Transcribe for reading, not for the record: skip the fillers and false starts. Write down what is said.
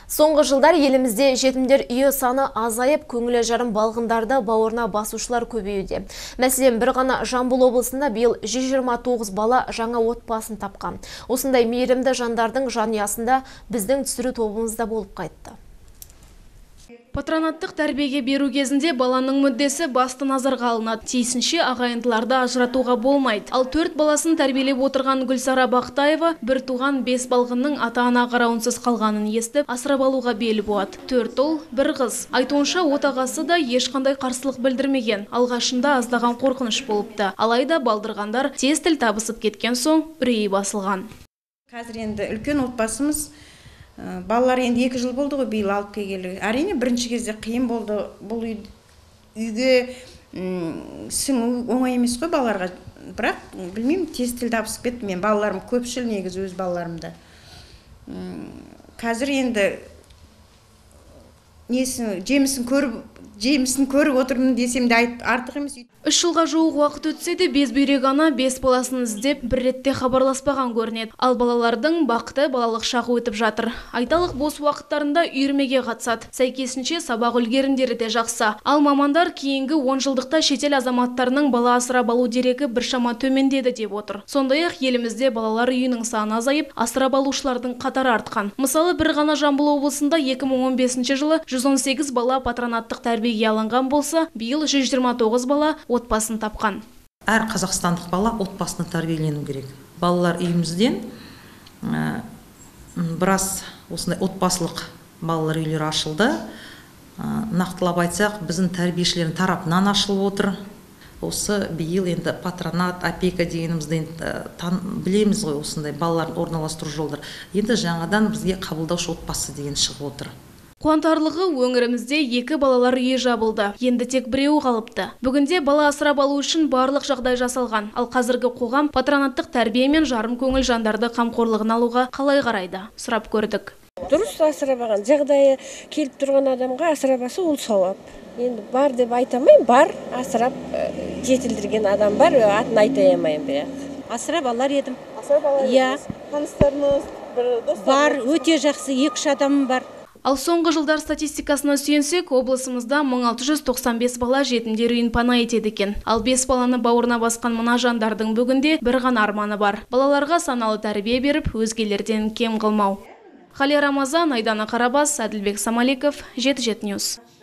Соңғы жылдар елімізде жетімдер үйі саны азайып, көңілі жарым балғындарды бауырына басушылар көбеюде. Мәселен, бір ғана Жамбыл облысында биыл 129 бала жаңа отбасын тапқан. Осындай мейірімді жандардың жанұясында біздің түсіру тобымызда болып қайтты. Патронаттық тәрбиеге беру кезінде баланың мүддесі басты назарға алынады. Тиісінше ағайындыларды ажыратуға болмайды. Ал 4 баласын тәрбиелеп отырған Гүлсара Бақтаева бір туған 5 балғынның ата-ана қарауынсыз қалғанын естіп, асырап алуға бел буады. 4 ұл, 1 қыз. Айтуынша отағасы да ешқандай қарсылық білдірмеген. Алғашында аздаған қорқыныш болыпты. Алайда балдырғандар тез тіл табысып кеткен соң үрейі басылған. Қазір енді үлкен отбасымыз, балалар енді 2 жыл болды ғой биыл алып келгелі. Әрине бірінші кезде қиын болды. Бұл үйге сіңу оңай емес қой балаларға. Бірақ білмеймін, тез тіл табысып кетті. Мен балаларым көпшіл, негізі өз балаларымда. Қазір енді жемісін көріп отырмын десем де артық емес. 3 жылға жуық уақыт өтсе де безбүйрек ана 5 баласын іздеп бір ретте хабарласпаған көрінеді. Ал балалардың бақыты балалық шағы өтіп жатыр. Айталық, бос уақыттарында үйірмеге қатысады. Сәйкесінше сабақ үлгерімдері де жақсы. Ал мамандар кейінгі 10 жылдықта шетел азаматтарының бала асырап алу дерегі біршама төмендеді деп отыр. Сондай-ақ елімізде балалар үйінің саны азайып, асырап алушылардың қатары артқан. Мысалы, бір ғана Жамбыл облысында 2015 жылы 118 бала патронаттық тәрбиеге алынған болса, биыл 129 бала отбасын тапқан. Әр қазақстандық бала отбасына тәрбиелену керек. Балалар үйімізден біраз осындай отбасылық балалар үйлері ашылды. Нақтылап айтсақ, біздің тәрбиешілердің тарапынан ашылып отыр. Осы биыл енді патронат, опека дегенімізді білеміз ғой, осындай балаларын орналастыру жолдар. Енді жаңадан бізге қабылдаушы отбасы деген шығып отыр. Қуантарлығы, өңірімізде 2 балалар үйі жабылды. Енді тек біреуі қалыпты. Бүгінде бала асырап алу үшін барлық жағдай жасалған. Ал қазіргі қоғам патронаттық тәрбие мен жарым көңіл жандарды қамқорлығын алуға қалай қарайды? Сұрап көрдік. Дұрыс асырап алған, жағдайы келіп тұрған адамға асырап алса, ол сауап. Енді бар деп айта алмаймын, бар, асырап жетілдірген адам бар, атын айта алмаймын, бірақ. Асырап алар едім. Асырап алар едім. Таныстарыңыз, бір достарыңыз? Бар, өте жақсы, 2-3 адамым бар. Ал соңғы жылдар статистикасына сүйенсек, облысымызда 1695 бала жетімдер үйін пана етеді екен. Ал 5 баланы бауырына басқан мына жандардың бүгінде бір ғана арманы бар. Балаларға саналы тәрбие беріп, өзгелерден кем қылмау. Хали Рамазан, Айдана Қарабас, Әділбек Самаликов, 7-7 News.